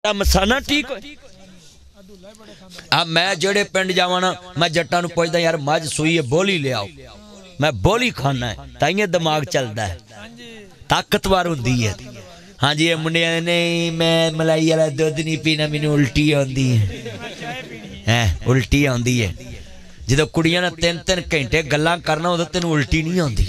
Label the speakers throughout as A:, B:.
A: मसाना ठीक हो। मैं जेड़े पिंड जावा ना मैं जट्टां नूं पुछदा यार मझ सूई है बोली ले आओ, मैं बोली खाना है ताइयों दिमाग चलता है, ताकतवर होंदी है। हाँ जी, मुंडिया नहीं मैं मलाई वाला दुध नहीं पीना, मैनू उल्टी आती है, उल्टी आती है। जो कुड़ियां ने 3-3 घंटे गल्लां करना उदों तेन उल्टी नहीं आती।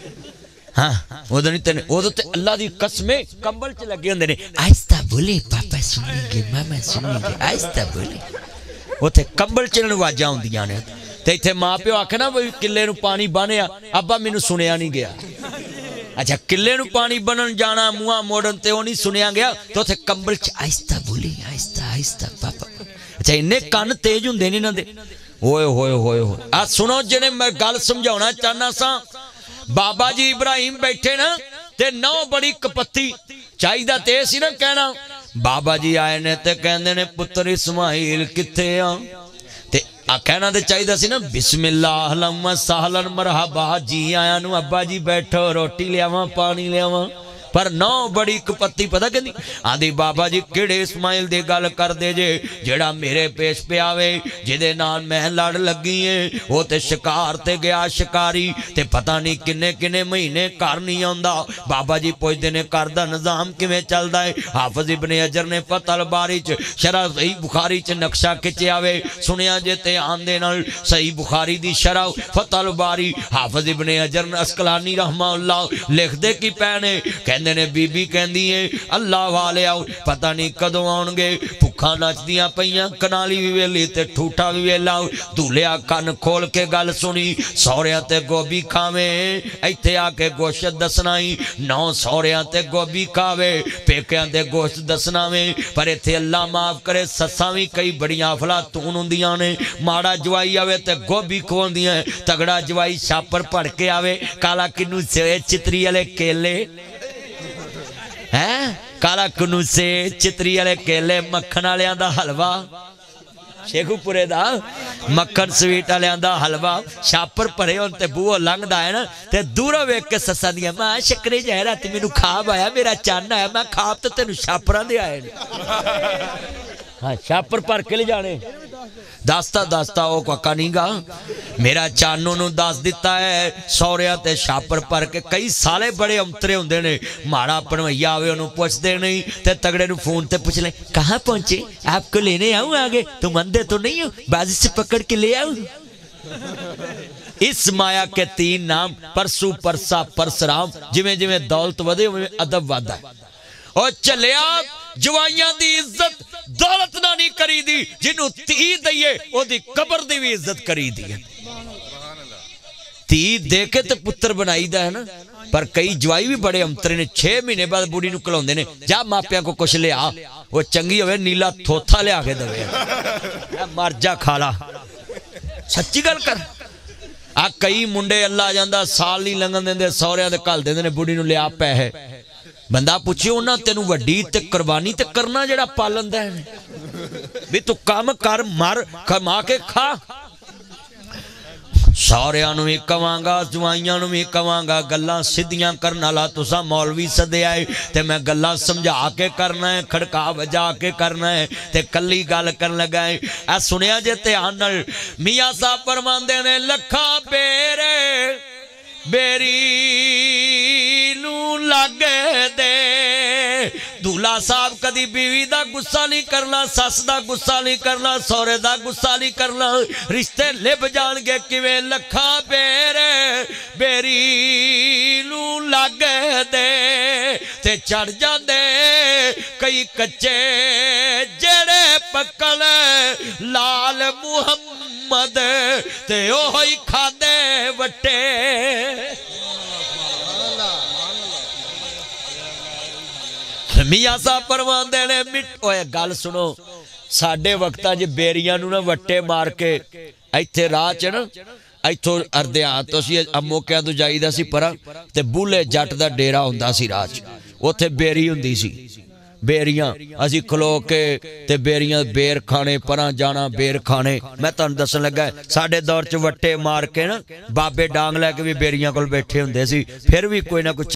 A: हाँ उदों नहीं तेन, उदों ते अल्लाह दी कसम कंबल च लगे होंदे ने, आहिस्ता बोले पापा सुनेंगे मामा सुनेंगे, आहिस्ता बोले। उत्थे कंबल च इन्हां नूं आवाज़ां आउंदियां ने ते इत्थे माँ प्यो आखे ना भी किले नूं पानी बनिया, अब्बा मैनू सुनिया नहीं गया। अच्छा किले नूं पानी बनन जाना मुँह मोड़न ते वो नहीं सुनिया गया, तो उत्थे कंबल च आहिस्ता बोले आहिस्ता आहिस्ता पापा। अच्छा इन्ने कन तेज हुंदे ने इन्हां दे। ओए होए होए होए आ सुनो जिन्हें मैं गल समझाउणा चाहना सा। बाबा जी इब्राहिम बैठे ना ते नौ बड़ी कपत्ती चाहिदा ते सी ना कहना। बाबा जी आए ने ते कहंदे ने पुत्र इस्माइल किथे आ, ते कहना ते चाहिदा सी ना बिस्मिल्लाह अल्लाहुम्मा सहलन मरहबा जी आया नू अब्बा जी बैठो रोटी लियावां पानी लियावां। पर नौ बड़ी कपत्ती पता कहती आदि बाबा जी किहड़े इस्माइल दी गल करदे जे जेड़ा मेरे पेश पे आवे, जिदे नाल मैं लड़ लगी है, वो ते शिकार ते गया शिकारी ते पता नहीं किन्ने किन्ने महीने घर नहीं आंदा। बाबा जी पुछदे ने घर दा निजाम किवें चलदा है। हाफिज इब्ने अजर ने फतल बारी च शरह सही बुखारी च नक्शा खिंचिया वे, सुनिया जे ते आंदे नाल सही बुखारी दी शरह फतल बारी हाफिज इब्ने अजर अस्कलानी रहमाहुल्लाह लिखदे की पैने कहंदे ने बीबी कहंदी है अल्लाह वाले आओ पता नहीं कदों आउणगे, भुखा नचदियां पईयां कनाली भी वेली ते ठूठा भी वेला। दूल्हा कन खोल के गल सुनी, सौहरियां ते गोभी खावे इत्थे आके गोश्त दसना ही, नौ सौहरियां ते गोभी खावे पेकियां ते गोश्त दसना वे। पर इत्थे अल्लाह माफ करे सस्सां भी कई बड़ियां अफलातून हुंदियां ने, माड़ा जवाई आवे ते गोभी खवाउंदियां, तगड़ा जवाई छापर भड़ के आवे काला किन्नू सेवे चितरी वाले केले है, काला कनूसे चितरी वाले केले मक्खन वालियां दा हलवा, शेखूपुरे दा मक्खन स्वीट वालियां दा हलवा, छापर भरे होन ते बूहो लंघदा है ना ते दूरों वेख के सस्सां दियां मां शक्करे जाए रात मैनू खाब आया मेरा चन्न आया, मैं खाब तो तेनू छापरां दे आए ने। हाँ छापर भर के ले जाने दसता दसता वो काका नहीं गा मेरा चानू नू दस दिता है, सौरिया ते छापर भर के कई साले बड़े अंतरे होंदे ने, माड़ा भणवैया आवे उन्होंने पुछदे नहीं ते तगड़े नू फोन ते पुछ ले कहाँ पहुंचे आपको लेने आऊँ आगे, तुम अंधे तो नहीं हो बाजी से पकड़ के ले आऊँ। इस माया के 3 नाम परसू परसा परसराम, जिमें जिमें दौलत वधे उवें अदब वधदा है। और चलिया जवाइयां दी इज्जत दौलत ना नहीं करी दी, जिन्हों धी दईए ओदी कबर दी भी इज्जत करी दी है। धी दे के ते पुत्र बनाईदा है ना, पर कई जवाई भी बड़े अंतरे ने 6 महीने बाद बुढ़ी नूं कलाउंदे ने जा मापिया को कुछ लिया, वो चंगी होवे नीला थोथा लिया के देवे मर जा खाला। सच्ची गल कर आ कई मुंडे अल्लाह जांदा साल नहीं लंघन देंदे सौहरियां दे घल देंदे ने बुढ़ी नूं लिया पैसे। बंदा पूछे उन्हें तेनू वड्डी ते कुरबानी ते करना जड़ा पालन दा है भी तू काम कर मर कमा के खा। सौहरियां नूं भी कवांगा जवाइयां नूं भी कवांगा गल्लां सीधियां करन वाला तुसां मौलवी सद्या है ते मैं गल्लां समझा के करना है, खड़का वजा के करना है ते कल्ली गल करन लगा है। आ सुनिया जे ध्यान नाल मियां साहब फरमांदे ने लखा बेरे बेरी नू लग दे। दूल्हा साहब कदी बीवी दा गुस्सा नहीं करना, सस दा गुस्सा नहीं करना, सौरे दा गुस्सा नहीं करना, रिश्ते लिभ जाणगे किवें लखा बेरे बेरी नू लग दे ते चढ़ जांदे कई कच्चे जेड़े पक्कल लाल मुहम्मद ते ओह ही खादे वट्टे। मियां साहब फरमांदे ने मिट ओए गल सुनो साडे वक्तां च बेरियां नूं ना वट्टे मार के इत्थे राह च ना इत्थों अरदियां तो असीं अमोकिਆਂ तो जाईदा सी परां ते बूले जट दा डेरा हुंदा सी राह च, उत्थे बेरी हुंदी सी बेरियां असी खलो के ते बेरियां बेर खाने परां जाना बेर खाने। मैं तुहानूं दस्सण लगा साडे दौर च वट्टे मार के ना बाबे डांग लैके भी बेरियां कोल बैठे हुंदे सी, फिर भी कोई ना कोई